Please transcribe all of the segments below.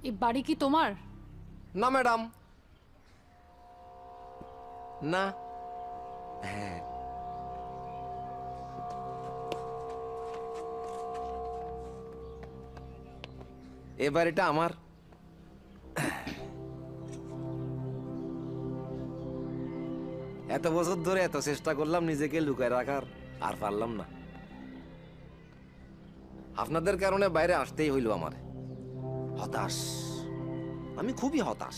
এই বাড়ি কি তোমার? না ম্যাডাম, না। হ্যাঁ, এ বাড়িটা আমার। এত বছর ধরে এত চেষ্টা করলাম নিজেকে লুকায় রাখার, আর পারলাম না। আপনাদের কারণে বাইরে আসতেই হইল আমার। হতাশ, আমি খুবই হতাশ।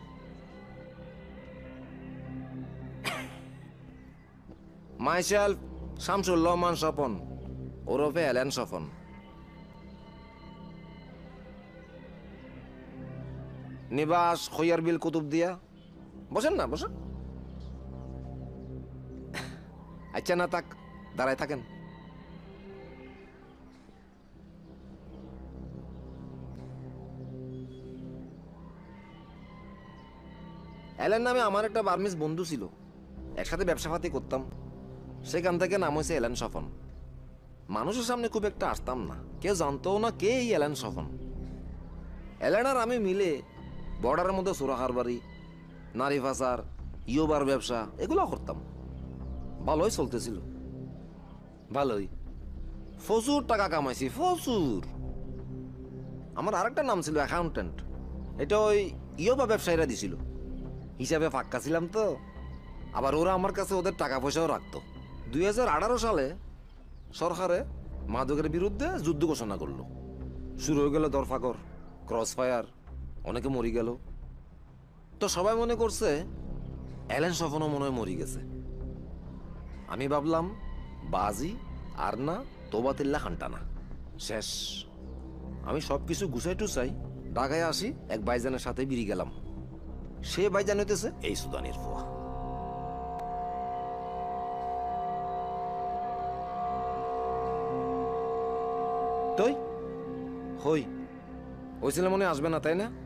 মাইসেলফ শামসুল রহমান স্বপন, ওরফে এলেন স্বপন। নিবাস খৈয়ারবিল কুতুবদিয়া। বসেন না, বসেন। আচ্ছা না থাক, দাঁড়ায় থাকেন। এলেন নামে আমার একটা বার্মিজ বন্ধু ছিল, একসাথে ব্যবসাপাতি করতাম। সেখান থেকে নাম হয়েছে এলেন স্বপন। মানুষের সামনে খুব একটা আসতাম না, কেউ জানতো না কে এই এলেন স্বপন। এলেন আর আমি মিলে বর্ডারের মধ্যে সুরাহার বাড়ি, নারী পাচার, ইয়োবার ব্যবসা এগুলো করতাম। ভালোই চলতেছিল, ভালোই। প্রচুর টাকা কামাইছি, প্রচুর। আমার আরেকটা নাম ছিল অ্যাকাউন্টেন্ট, এটা ওই ইয়োবা ব্যবসায়ীরা দিছিল। হিসাবে ফাক্কা ছিলাম তো, আবার ওরা আমার কাছে ওদের টাকা পয়সাও রাখতো। 2018 সালে সরকারে মাদকের বিরুদ্ধে যুদ্ধ ঘোষণা করলো। শুরু হয়ে গেল দরফাকর, ক্রস ফায়ার, অনেকে মরি গেল। তো সবাই মনে করছে এলেন স্বপনও মনে হয় মরি গেছে। আমি ভাবলাম বাজি আর না, তোবাতিল্লা খানটানা, শেষ। আমি সব কিছু গুছাই টুছাই ঢাকায় আসি, এক ভাইজানের সাথে বেরিয়ে গেলাম। সে ভাইজান হইতেছে এই সুদানের ফুয়া। তুই হই ওই ছেলে মনে আসবে না, তাই না?